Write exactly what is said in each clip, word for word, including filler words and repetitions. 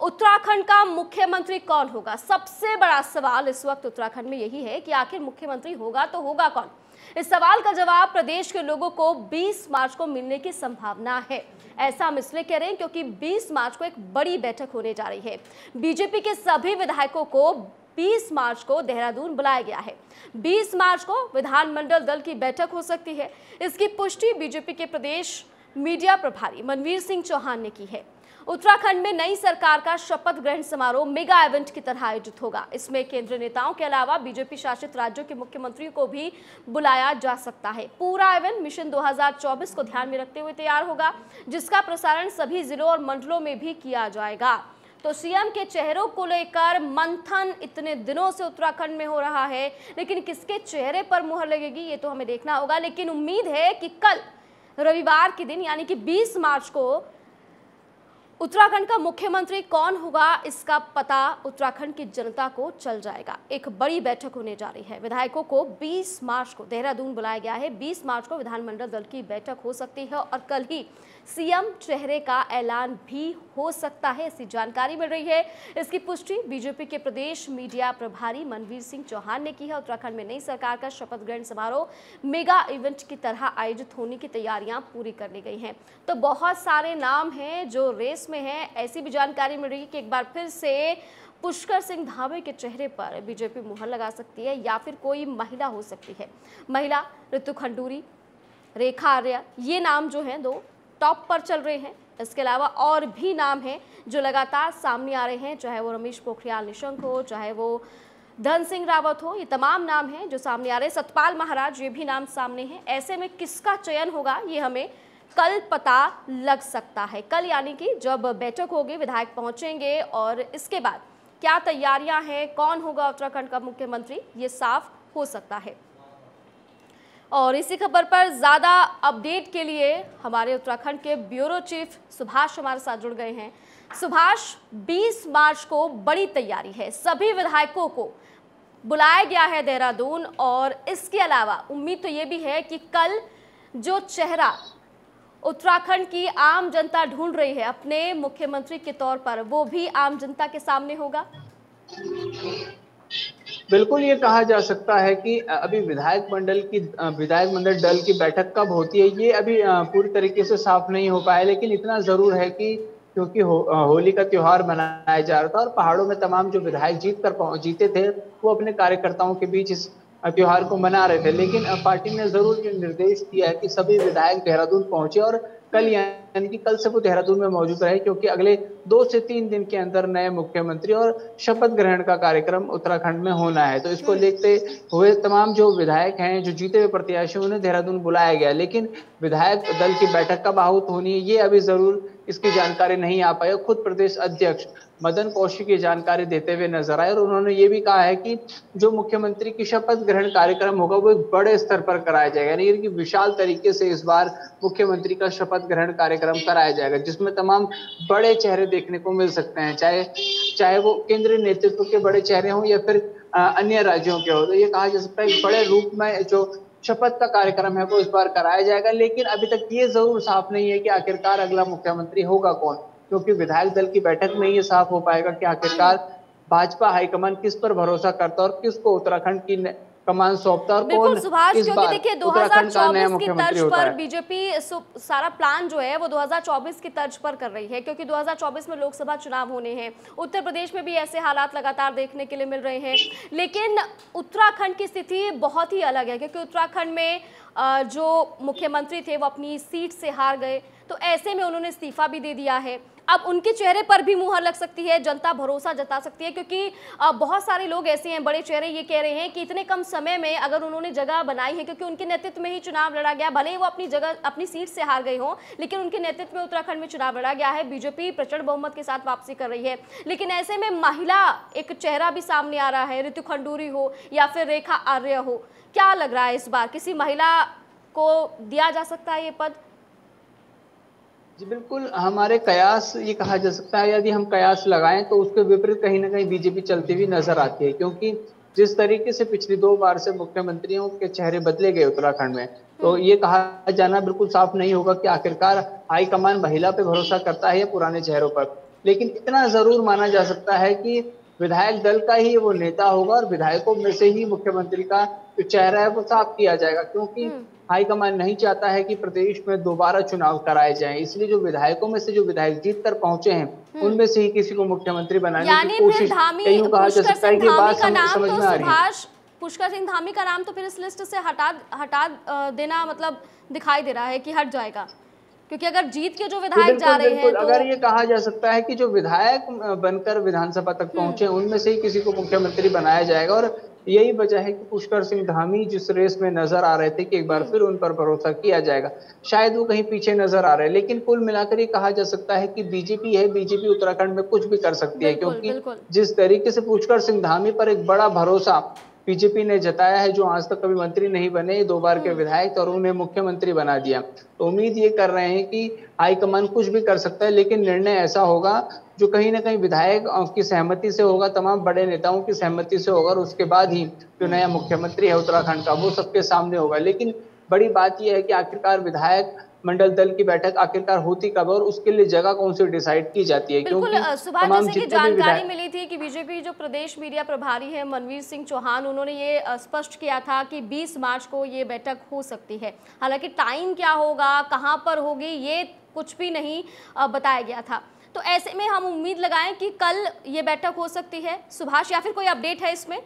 उत्तराखंड का मुख्यमंत्री कौन होगा? सबसे बड़ा सवाल इस वक्त उत्तराखंड में यही है कि आखिर मुख्यमंत्री होगा तो होगा कौन? इस सवाल का जवाब प्रदेश के लोगों को बीस मार्च को मिलने की संभावना है। ऐसा हम इसलिए कह रहे हैं क्योंकि बीस मार्च को एक बड़ी बैठक होने जा रही है। बीजेपी के सभी विधायकों को बीस मार्च को देहरादून बुलाया गया है। बीस मार्च को विधानमंडल दल की बैठक हो सकती है। इसकी पुष्टि बीजेपी के प्रदेश मीडिया प्रभारी मनवीर सिंह चौहान ने की है। उत्तराखंड में नई सरकार का शपथ ग्रहण समारोह मेगा इवेंट की तरह आयोजित होगा। इसमें केंद्रीय नेताओं के अलावा बीजेपी शासित राज्यों के मुख्यमंत्रियों को भी बुलाया जा सकता है। पूरा इवेंट मिशन दो हज़ार चौबीस को ध्यान में रखते हुए तैयार होगा, जिसका प्रसारण सभी जिलों और मंडलों में भी किया जाएगा। तो सीएम के चेहरों को लेकर मंथन इतने दिनों से उत्तराखंड में हो रहा है, लेकिन किसके चेहरे पर मुहर लगेगी ये तो हमें देखना होगा। लेकिन उम्मीद है कि कल रविवार के दिन यानी कि बीस मार्च को उत्तराखंड का मुख्यमंत्री कौन होगा इसका पता उत्तराखंड की जनता को चल जाएगा। एक बड़ी बैठक होने जा रही है। विधायकों को बीस मार्च को देहरादून बुलाया गया है। बीस मार्च को विधानमंडल दल की बैठक हो सकती है और कल ही सीएम चेहरे का ऐलान भी हो सकता है, ऐसी जानकारी मिल रही है। इसकी पुष्टि बीजेपी के प्रदेश मीडिया प्रभारी मनवीर सिंह चौहान ने की है। उत्तराखंड में नई सरकार का शपथ ग्रहण समारोह मेगा इवेंट की तरह आयोजित होने की तैयारियां पूरी कर ली गई हैं। तो बहुत सारे नाम हैं जो रेस में हैं। ऐसी भी जानकारी मिल रही है कि एक बार फिर से पुष्कर सिंह धामी के चेहरे पर बीजेपी मुहर लगा सकती है या फिर कोई महिला हो सकती है। महिला ऋतु खंडूरी, रेखा आर्या, ये नाम जो हैं दो टॉप पर चल रहे हैं। इसके अलावा और भी नाम हैं जो लगातार सामने आ रहे हैं, चाहे वो रमेश पोखरियाल निशंक हो, चाहे वो धन सिंह रावत हो। ये तमाम नाम हैं जो सामने आ रहे हैं। सतपाल महाराज, ये भी नाम सामने हैं। ऐसे में किसका चयन होगा ये हमें कल पता लग सकता है। कल यानी कि जब बैठक होगी, विधायक पहुंचेंगे और इसके बाद क्या तैयारियां हैं, कौन होगा उत्तराखंड का मुख्यमंत्री, ये साफ हो सकता है। और इसी खबर पर ज्यादा अपडेट के लिए हमारे उत्तराखंड के ब्यूरो चीफ सुभाष हमारे साथ जुड़ गए हैं। सुभाष, बीस मार्च को बड़ी तैयारी है, सभी विधायकों को बुलाया गया है देहरादून और इसके अलावा उम्मीद तो ये भी है कि कल जो चेहरा उत्तराखंड की आम जनता ढूंढ रही है अपने मुख्यमंत्री के तौर पर, वो भी आम जनता के सामने होगा। बिल्कुल, ये कहा जा सकता है कि अभी विधायक मंडल की विधायक मंडल दल की बैठक कब होती है ये अभी पूरी तरीके से साफ नहीं हो पाया। लेकिन इतना जरूर है कि क्योंकि हो, होली का त्योहार मनाया जा रहा था और पहाड़ों में तमाम जो विधायक जीत कर जीते थे वो अपने कार्यकर्ताओं के बीच इस त्योहार को मना रहे थे। लेकिन पार्टी ने जरूर ये निर्देश दिया है कि सभी विधायक देहरादून पहुंचे और कल यानी कि कल से वो देहरादून में मौजूद रहे, क्योंकि अगले दो से तीन दिन के अंदर नए मुख्यमंत्री और शपथ ग्रहण का कार्यक्रम उत्तराखंड में होना है। तो इसको देखते हुए तमाम जो विधायक हैं, जो जीते हुए प्रत्याशी, उन्हें देहरादून बुलाया गया। लेकिन विधायक दल की बैठक कब आहूत होनी है ये अभी जरूर इसकी जानकारी नहीं आ पाई। खुद प्रदेश अध्यक्ष मदन कौशिक ये जानकारी देते हुए नजर आए और उन्होंने ये भी कहा है कि जो मुख्यमंत्री की शपथ ग्रहण कार्यक्रम होगा वो एक बड़े स्तर पर कराया जाएगा, यानी कि विशाल तरीके से इस बार मुख्यमंत्री का शपथ ग्रहण कार्यक्रम कराया जाएगा, जिसमें तमाम बड़े चेहरे देखने को मिल सकते हैं, चाहे चाहे वो केंद्रीय नेतृत्व के बड़े चेहरे हों या फिर अन्य राज्यों के हो। तो ये कहा जा सकता है बड़े रूप में जो शपथ का कार्यक्रम है वो इस बार कराया जाएगा। लेकिन अभी तक ये जरूर साफ नहीं है कि आखिरकार अगला मुख्यमंत्री होगा कौन, क्योंकि विधायक दल की बैठक में ये साफ हो पाएगा कि आखिरकार भाजपा हाईकमान किस पर भरोसा करता और किसको उत्तराखंड की कमान सौंपता और कौन सुभाष, इस बार देखिए दो हज़ार चौबीस की तर्ज पर बीजेपी सारा प्लान जो है वो दो हज़ार चौबीस की तर्ज पर कर रही है, क्योंकि दो हज़ार चौबीस में लोकसभा चुनाव होने हैं। उत्तर प्रदेश में भी ऐसे हालात लगातार देखने के लिए मिल रहे हैं। लेकिन उत्तराखंड की स्थिति बहुत ही अलग है, क्योंकि उत्तराखंड में जो मुख्यमंत्री थे वो अपनी सीट से हार गए, तो ऐसे में उन्होंने इस्तीफा भी दे दिया है। अब उनके चेहरे पर भी मुहर लग सकती है, जनता भरोसा जता सकती है, क्योंकि बहुत सारे लोग ऐसे हैं, बड़े चेहरे ये कह रहे हैं कि इतने कम समय में अगर उन्होंने जगह बनाई है, क्योंकि उनके नेतृत्व में ही चुनाव लड़ा गया, भले ही वो अपनी जगह अपनी सीट से हार गए हों, लेकिन उनके नेतृत्व में उत्तराखंड में चुनाव लड़ा गया है। बीजेपी प्रचंड बहुमत के साथ वापसी कर रही है। लेकिन ऐसे में महिला एक चेहरा भी सामने आ रहा है, ऋतु खंडूरी हो या फिर रेखा आर्य हो। क्या लग रहा है इस बार किसी महिला को दिया जा सकता है ये पद? जी बिल्कुल, हमारे कयास ये कहा जा सकता है, यदि हम कयास लगाएं तो उसके विपरीत कहीं ना कहीं बीजेपी चलती हुई नजर आती है, क्योंकि जिस तरीके से पिछली दो बार से मुख्यमंत्रियों के चेहरे बदले गए उत्तराखंड में, तो ये कहा जाना बिल्कुल साफ नहीं होगा कि आखिरकार हाईकमान महिला पे भरोसा करता है या पुराने चेहरों पर। लेकिन इतना जरूर माना जा सकता है कि विधायक दल का ही वो नेता होगा और विधायकों में से ही मुख्यमंत्री का जो चेहरा है वो साफ किया जाएगा, क्योंकि हम्म। हाईकमान नहीं चाहता है कि प्रदेश में दोबारा चुनाव कराए जाएं। इसलिए जो विधायकों में से जो विधायक जीत कर पहुंचे हैं हम्म। उनमें से ही किसी को मुख्यमंत्री बनाने की यानी फिर कोशिश, धामी कईयों कहा जा पुष्कर सकता है सिंह कि धामी बात का सम, नाम समझ तो में आ रही है। सुभाष पुष्कर सिंह धामी का नाम तो फिर इस लिस्ट से हटा हटा अ, देना मतलब दिखाई दे रहा है कि हट जाएगा, क्योंकि अगर जीत के जो जी विधायक जा बिल्कुल रहे बिल्कुल, हैं तो। अगर ये कहा जा सकता है कि जो विधायक अ, बनकर विधानसभा तक हम्म। पहुंचे उनमें से ही किसी को मुख्यमंत्री बनाया जाएगा, और यही वजह है कि पुष्कर सिंह धामी जिस रेस में नजर आ रहे थे कि एक बार हम्म। फिर उन पर भरोसा किया जाएगा, शायद वो कहीं पीछे नजर आ रहे हैं। लेकिन कुल मिलाकर ये कहा जा सकता है कि बीजेपी है, बीजेपी उत्तराखंड में कुछ भी कर सकती है, बिल्कुल क्योंकि बिल्कुल। जिस तरीके से पुष्कर सिंह धामी पर एक बड़ा भरोसा बीजेपी ने जताया है, जो आज तक कभी मंत्री नहीं बने, दो बार के हम्म। विधायक, और उन्हें मुख्यमंत्री बना दिया, तो उम्मीद ये कर रहे हैं कि हाईकमान कुछ भी कर सकता है, लेकिन निर्णय ऐसा होगा जो कहीं ना कहीं विधायक की सहमति से होगा, तमाम बड़े नेताओं की सहमति से होगा, और उसके बाद ही जो हम्म। नया मुख्यमंत्री है उत्तराखंड का वो सबके सामने होगा। लेकिन बड़ी बात यह है कि आखिरकार विधायक मंडल दल की बैठक आखिरकार होती कब है और उसके लिए जगह कौन सी डिसाइड की जाती है, बिल्कुल क्योंकि अ, सुभाष, तमाम जैसे कि जितने भी जानकारी विधायक। मिली थी कि बीजेपी जो प्रदेश मीडिया प्रभारी है मनवीर सिंह चौहान, उन्होंने ये अ, स्पष्ट किया था कि बीस मार्च को ये बैठक हो सकती है। हालांकि टाइम क्या होगा, कहां पर होगी, ये कुछ भी नहीं अ, बताया गया था। तो ऐसे में हम उम्मीद लगाएं कि कल ये बैठक हो सकती है सुभाष, या फिर कोई अपडेट है इसमें?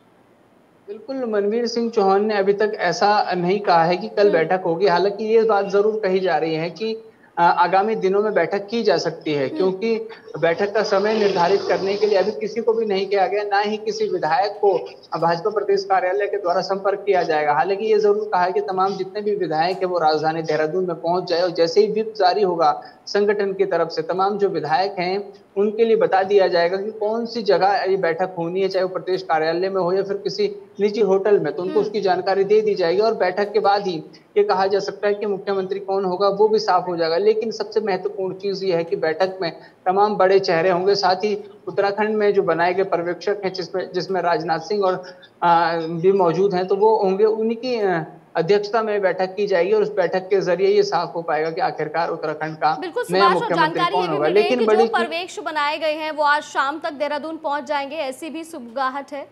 बिल्कुल, मनवीर सिंह चौहान ने अभी तक ऐसा नहीं कहा है कि कल हम्म। बैठक होगी। हालाँकि ये बात ज़रूर कही जा रही है कि अ, आगामी दिनों में बैठक की जा सकती है, हम्म। क्योंकि बैठक का समय निर्धारित करने के लिए अभी किसी को भी नहीं किया गया, ना ही किसी विधायक को अ, भाजपा प्रदेश कार्यालय के द्वारा संपर्क किया जाएगा। हालाँकि ये ज़रूर कहा है कि तमाम जितने भी विधायक हैं वो राजधानी देहरादून में पहुँच जाए, और जैसे ही व्हिप जारी होगा संगठन की तरफ से, तमाम जो विधायक हैं उनके लिए बता दिया जाएगा कि कौन-सी जगह ये बैठक होनी है, चाहे वो प्रदेश कार्यालय में हो या फिर किसी निजी होटल में, तो उनको हम्म। उसकी जानकारी दे दी जाएगी, और बैठक के बाद ही ये कहा जा सकता है कि मुख्यमंत्री कौन होगा वो भी साफ हो जाएगा। लेकिन सबसे महत्वपूर्ण चीज़ ये है कि बैठक में तमाम बड़े चेहरे होंगे, साथ ही उत्तराखंड में जो बनाए गए पर्यवेक्षक हैं जिसमें जिसमें राजनाथ सिंह और अ, भी मौजूद हैं, तो वो होंगे, उन्हीं की अ, अध्यक्षता में बैठक की जाएगी, और उस बैठक के ज़रिए ये साफ हो पाएगा कि आखिरकार उत्तराखंड का बिल्कुल नया सुभाष, और मुख्यमंत्री जानकारी ये कौन भी होगा। मिल रही है लेकिन कि जो बड़ी चीज़, पर्यवेक्षक बनाए गए हैं वो आज शाम तक देहरादून पहुंच जाएंगे, ऐसी भी सुगबुगाहट है।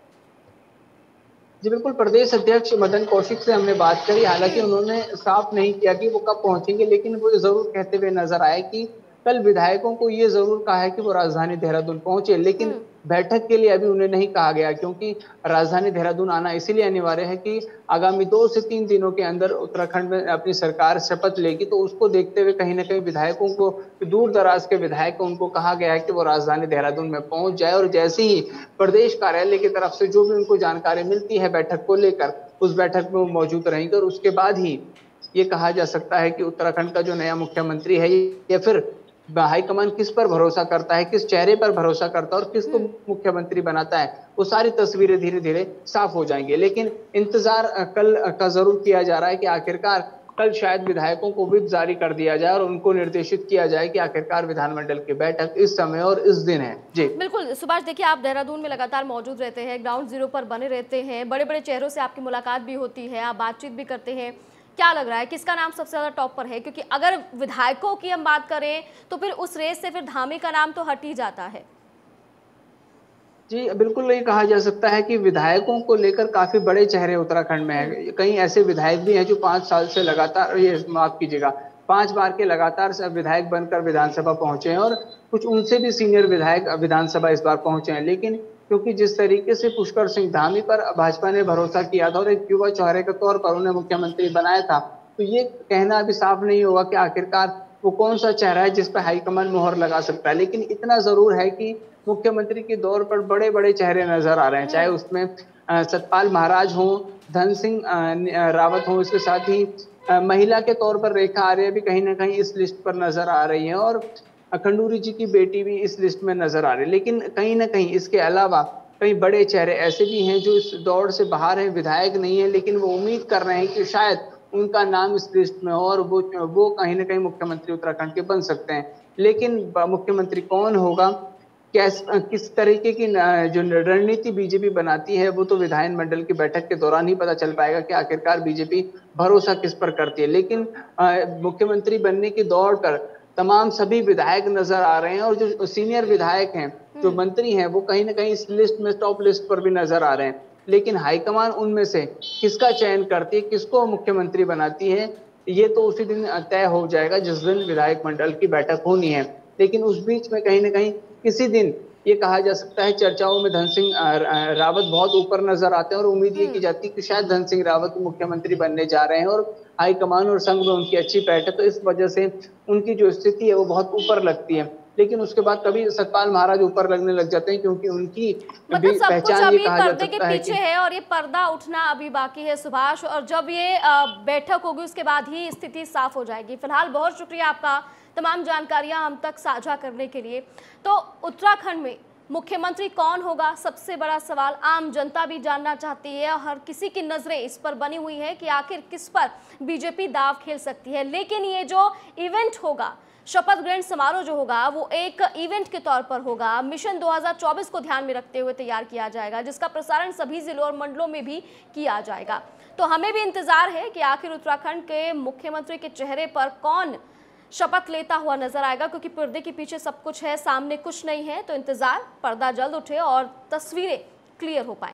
जी बिल्कुल, प्रदेश अध्यक्ष मदन कौशिक से हमने बात करी, हालाँकि हम्म। उन्होंने साफ नहीं किया कि वो कब पहुँचेंगे, लेकिन वो ज़रूर कहते हुए नज़र आए कि कल विधायकों को ये ज़रूर कहा है कि वो राजधानी देहरादून पहुँचे, लेकिन हम्म। बैठक के लिए अभी उन्हें नहीं कहा गया, क्योंकि राजधानी देहरादून आना इसीलिए अनिवार्य है कि आगामी दो से तीन दिनों के अंदर उत्तराखंड में अपनी सरकार शपथ लेगी, तो उसको देखते हुए कहीं न कहीं विधायकों को, दूर-दराज के विधायक को, उनको कहा गया है कि वो राजधानी देहरादून में पहुँच जाए, और जैसे ही प्रदेश कार्यालय की तरफ से जो भी उनको जानकारी मिलती है बैठक को लेकर, उस बैठक में वो मौजूद रहेंगे, और उसके बाद ही ये कहा जा सकता है कि उत्तराखंड का जो नया मुख्यमंत्री है या फिर हाईकमान किस पर भरोसा करता है, किस चेहरे पर भरोसा करता है और किसको हम्म। मुख्यमंत्री बनाता है, वो सारी तस्वीरें धीरे-धीरे साफ हो जाएंगी। लेकिन इंतजार अ, कल अ, का ज़रूर किया जा रहा है कि आखिरकार कल शायद विधायकों को व्हिप जारी कर दिया जाए और उनको निर्देशित किया जाए कि आखिरकार विधानमंडल की बैठक इस समय और इस दिन है। जी। बिल्कुल सुभाष, देखिए आप देहरादून में लगातार मौजूद रहते हैं, ग्राउंड जीरो पर बने रहते हैं, बड़े बड़े चेहरों से आपकी मुलाकात भी होती है, आप बातचीत भी करते हैं। क्या लग रहा है किसका नाम सबसे ज्यादा टॉप पर है? क्योंकि अगर विधायकों की हम बात करें तो फिर उस रेस से फिर धामी का नाम तो हट ही जाता है। जी, बिल्कुल ये कहा जा सकता है कि विधायकों को लेकर काफ़ी बड़े चेहरे उत्तराखंड में हम्म। हैं। कई ऐसे विधायक भी हैं जो पाँच साल से लगातार, ये माफ़ कीजिएगा, पाँच बार के लगातार स विधायक बनकर विधानसभा पहुँचे हैं, और कुछ उनसे भी सीनियर विधायक अ, विधानसभा इस बार पहुँचे हैं। लेकिन क्योंकि जिस तरीके से पुष्कर सिंह धामी पर भाजपा ने भरोसा किया था और एक युवा चेहरे के तौर पर उन्हें मुख्यमंत्री बनाया था, तो ये कहना अभी साफ नहीं होगा कि आखिरकार वो कौन-सा चेहरा है जिस पे हाईकमान मोहर लगा सकता है। लेकिन इतना ज़रूर है कि मुख्यमंत्री के दौर पर बड़े-बड़े चेहरे नज़र आ रहे हैं, चाहे हम्म। उसमें अ, सतपाल महाराज हों, धन सिंह अ, न अ, रावत हों, इसके साथ ही अ, महिला के तौर पर रेखा आर्या भी कहीं न कहीं इस लिस्ट पर नज़र आ रही हैं, और अ, खंडूरी जी की बेटी भी इस लिस्ट में नज़र आ रही है। लेकिन कहीं न कहीं इसके अलावा कई बड़े चेहरे ऐसे भी हैं जो इस दौड़ से बाहर हैं, विधायक नहीं हैं, लेकिन वो उम्मीद कर रहे हैं कि शायद उनका नाम इस लिस्ट में हो और वो वो कहीं न कहीं मुख्यमंत्री उत्तराखंड के बन सकते हैं। लेकिन ब मुख्यमंत्री कौन होगा, कैस अ, किस तरीके की न जो रणनीति बीजेपी बनाती है, वो तो विधानमंडल की बैठक के दौरान ही पता चल पाएगा कि आखिरकार बीजेपी भरोसा किस पर करती है। लेकिन अ, मुख्यमंत्री बनने की दौड़ पर तमाम सभी विधायक नजर आ रहे हैं और जो सीनियर विधायक हैं, जो मंत्री हैं, वो कहीं ना कहीं इस लिस्ट में टॉप लिस्ट पर भी नजर आ रहे हैं। लेकिन हाईकमान उनमें से किसका चयन करती है, किसको मुख्यमंत्री बनाती है, ये तो उसी दिन तय हो जाएगा जिस दिन विधायक मंडल की बैठक होनी है। लेकिन उस बीच में कहीं ना कहीं किसी दिन ये कहा जा सकता है, चर्चाओं में धन सिंह रावत बहुत ऊपर नजर आते हैं और उम्मीद ये की जाती है कि शायद धन सिंह रावत मुख्यमंत्री बनने जा रहे हैं और हाईकमान और संघ में उनकी अच्छी पैठ है, तो इस वजह से उनकी जो स्थिति है वो बहुत ऊपर लगती है। लेकिन उसके बाद कभी सतपाल महाराज ऊपर लगने लग जाते हैं, क्योंकि उनकी मतलब सब कुछ पहचान अभी ये कहा जा पर्दे के सकता है पीछे कि है और ये पर्दा उठना अभी बाकी है सुभाष, और जब ये बैठक होगी उसके बाद ही स्थिति साफ हो जाएगी। फिलहाल बहुत शुक्रिया आपका तमाम जानकारियां हम तक साझा करने के लिए। तो उत्तराखंड में मुख्यमंत्री कौन होगा, सबसे बड़ा सवाल आम जनता भी जानना चाहती है और हर किसी की नजरें इस पर बनी हुई है कि आखिर किस पर बीजेपी दाव खेल सकती है। लेकिन ये जो इवेंट होगा, शपथ ग्रहण समारोह जो होगा, वो एक इवेंट के तौर पर होगा, मिशन दो हज़ार चौबीस को ध्यान में रखते हुए तैयार किया जाएगा, जिसका प्रसारण सभी जिलों और मंडलों में भी किया जाएगा। तो हमें भी इंतजार है कि आखिर उत्तराखंड के मुख्यमंत्री के चेहरे पर कौन शपथ लेता हुआ नजर आएगा, क्योंकि पर्दे के पीछे सब कुछ है, सामने कुछ नहीं है। तो इंतजार, पर्दा जल्द उठे और तस्वीरें क्लियर हो पाए।